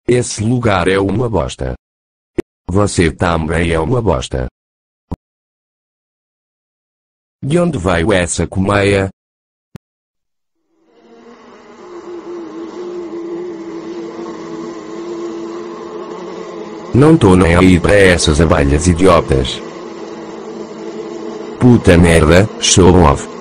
Esse lugar é uma bosta. Você também é uma bosta. De onde veio essa colmeia? Não tô nem aí para essas abelhas idiotas. Puta merda, show off.